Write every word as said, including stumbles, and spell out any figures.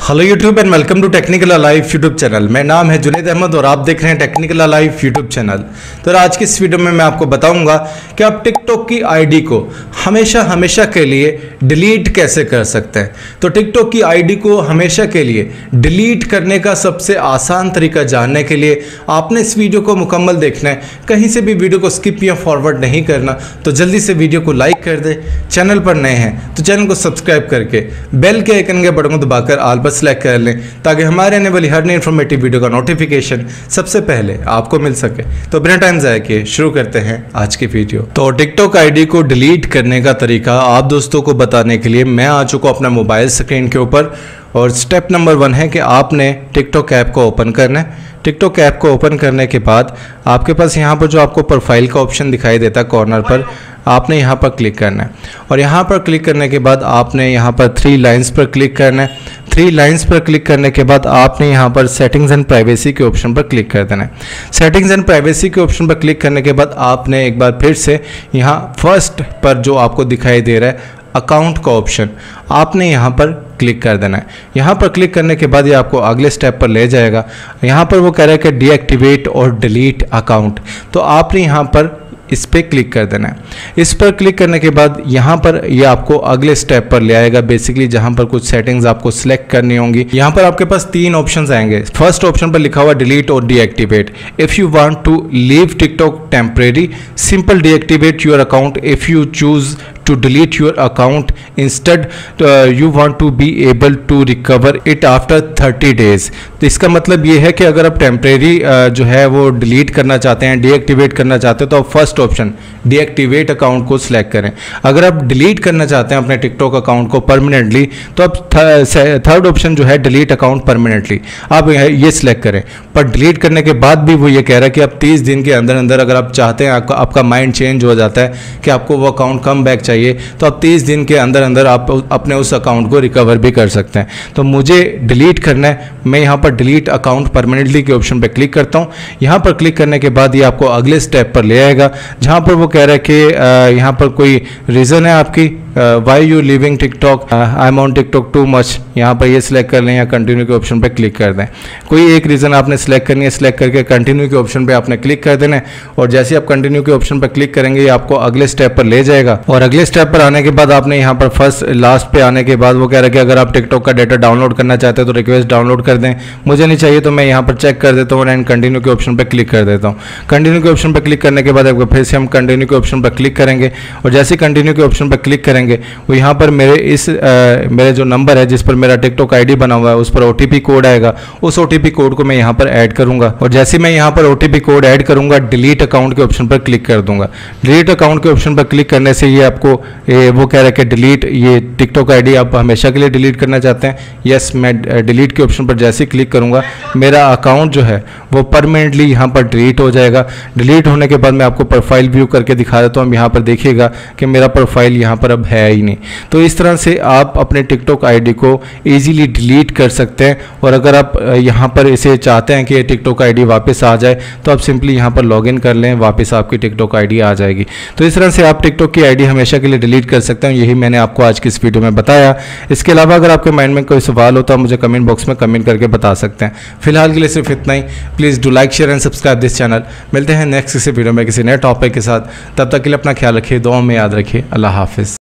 Hello YouTube and welcome to technical alive YouTube channel. मेरा नाम है जुनेद अहमद और आप देख रहे हैं टेक्निकल अलाइव यूट्यूब चैनल। तो आज की इस वीडियो में मैं आपको बताऊंगा कि आप टिकटॉक की आईडी को हमेशा हमेशा के लिए डिलीट कैसे कर सकते हैं। तो टिकटॉक की आईडी को हमेशा के लिए डिलीट करने का सबसे आसान तरीका जानने के लिए आपने इस वीडियो को मुकम्मल देखना है, कहीं से भी वीडियो को स्किप या फॉरवर्ड नहीं करना। तो जल्दी से वीडियो को लाइक कर दे, चैनल पर नए हैं तो चैनल को सब्सक्राइब करके बेल के आइकन के बटन को दबाकर ऑल पर सेलेक्ट कर लें ताकि हमारे आने वाली हर नई इन्फॉर्मेटिव वीडियो का नोटिफिकेशन सबसे पहले आपको मिल सके। तो बिना टाइम ज़ाया किए शुरू करते हैं आज की वीडियो। तो टिकटॉक आईडी को डिलीट करने का तरीका आप दोस्तों को बताने के लिए मैं आ चुका हूं अपना मोबाइल स्क्रीन के ऊपर। और स्टेप नंबर वन है कि आपने टिकटॉक ऐप को ओपन करना है। टिकटॉक ऐप को ओपन करने के बाद आपके पास यहाँ पर जो आपको प्रोफाइल का ऑप्शन दिखाई देता है कॉर्नर पर, आपने यहाँ पर क्लिक करना है। और यहाँ पर क्लिक करने के बाद आपने यहाँ पर थ्री लाइंस पर क्लिक करना है। थ्री लाइंस पर क्लिक करने के बाद आपने यहाँ पर सेटिंग्स एंड प्राइवेसी के ऑप्शन पर क्लिक कर देना है। सेटिंग्स एंड प्राइवेसी के ऑप्शन पर क्लिक करने के बाद आपने एक बार फिर से यहाँ फर्स्ट पर जो आपको दिखाई दे रहा है अकाउंट का ऑप्शन, आपने यहाँ पर क्लिक कर देना है। यहाँ पर क्लिक करने के बाद ये आपको अगले स्टेप पर ले जाएगा। यहाँ पर वो कह रहा है कि डीएक्टिवेट और डिलीट अकाउंट, तो आपने यहाँ पर इस पर क्लिक कर देना है। इस पर क्लिक करने के बाद यहाँ पर ये आपको अगले स्टेप पर ले आएगा, बेसिकली जहाँ पर कुछ सेटिंग्स आपको सिलेक्ट करनी होंगी। यहाँ पर आपके पास तीन ऑप्शंस आएंगे। फर्स्ट ऑप्शन पर लिखा हुआ डिलीट और deactivate. If you want to leave TikTok temporary simple deactivate your account if you choose to delete your account instead uh, you want to be able to recover it after thirty days। तो इसका मतलब ये है कि अगर आप temporary uh, जो है वो डिलीट करना चाहते हैं, डीएक्टिवेट करना चाहते हो, तो आप फर्स्ट ऑप्शन डीएक्टिवेट अकाउंट को सिलेक्ट करें। अगर आप डिलीट करना चाहते हैं अपने टिकटॉक अकाउंट को परमानेंटली, तो आप थर्ड ऑप्शन जो है डिलीट अकाउंट परमानेंटली, आप ये सिलेक्ट करें। पर डिलीट करने के बाद भी वो ये कह रहा है कि आप तीस दिन के अंदर अंदर अगर आप चाहते हैं, आपका आपका माइंड चेंज हो जाता है कि आपको वो अकाउंट कम बैक चाहिए, तो आप तीस दिन के अंदर अंदर आप अपने उस अकाउंट को रिकवर भी कर सकते हैं। तो मुझे डिलीट करना है, मैं यहाँ पर डिलीट अकाउंट परमानेंटली के ऑप्शन पर क्लिक करता हूँ। यहाँ पर क्लिक करने के बाद ये आपको अगले स्टेप पर ले आएगा जहाँ पर वो कह रहा है कि यहाँ पर कोई रीज़न है आपकी why you leaving TikTok, I am on TikTok too much, यहाँ पर ये सिलेक्ट कर लें या कंटिन्यू के ऑप्शन पर क्लिक कर दें। कोई एक रीज़न आपने सेलेक्ट करनी है, सिलेक्ट करके कंटिन्यू के ऑप्शन पे आपने क्लिक कर देना है। और जैसे आप कंटिन्यू के ऑप्शन पर क्लिक करेंगे ये आपको अगले स्टेप पर ले जाएगा। और अगले स्टेप पर आने के बाद आपने यहाँ पर फर्स्ट लास्ट पे आने के बाद वो कह रहा है कि अगर आप टिकटॉक का डेटा डाउनलोड करना चाहते हैं तो रिक्वेस्ट डाउनलोड कर दें। मुझे नहीं चाहिए तो मैं यहाँ पर चेक कर देता हूँ एंड कंटिन्यू के ऑप्शन पर क्लिक कर देता हूँ। कंटिन्यू के ऑप्शन पर क्लिक करने के बाद आपको फिर से हम कंटिन्यू के ऑप्शन पर क्लिक करेंगे। और जैसे कंटिन्यू के ऑप्शन पर क्लिक करेंगे वो यहाँ पर मेरे इस आ, मेरे जो नंबर है जिस पर मेरा टिकटॉक आईडी बना हुआ है उस पर ओटीपी कोड आएगा। उस ओटीपी कोड को मैं यहाँ पर ऐड करूंगा। और जैसे मैं यहाँ पर ओटीपी कोड ऐड करूंगा डिलीट अकाउंट के ऑप्शन पर क्लिक कर दूंगा। डिलीट अकाउंट के ऑप्शन पर क्लिक करने से ये आपको ये वो कह रहा है कि डिलीट ये टिकटॉक आईडी आप हमेशा के लिए डिलीट करना चाहते हैं। यस, मैं डिलीट के ऑप्शन पर जैसे ही क्लिक करूंगा मेरा अकाउंट जो है वो परमानेंटली यहाँ पर डिलीट हो जाएगा। डिलीट होने के बाद मैं आपको प्रोफाइल व्यू करके दिखा देता हूँ। यहाँ पर देखिएगा कि मेरा प्रोफाइल यहाँ पर अब है ही नहीं। तो इस तरह से आप अपने टिकटॉक आईडी को इजीली डिलीट कर सकते हैं। और अगर आप यहाँ पर इसे चाहते हैं कि टिकटॉक आईडी वापस आ जाए तो आप सिंपली यहाँ पर लॉगिन कर लें, वापस आपकी टिकटॉक आईडी आ जाएगी। तो इस तरह से आप टिकटॉक की आईडी हमेशा के लिए डिलीट कर सकते हैं। यही मैंने आपको आज की इस वीडियो में बताया। इसके अलावा अगर आपके माइंड में कोई सवाल होता है मुझे कमेंट बॉक्स में कमेंट करके बता सकते हैं। फिलहाल के लिए सिर्फ इतना ही। Please do like share and subscribe this channel. मिलते हैं नेक्स्ट किसी वीडियो में किसी नए टॉपिक के साथ। तब तक के लिए अपना ख्याल रखिए, दुआ में याद रखिए। अल्लाह हाफिज़।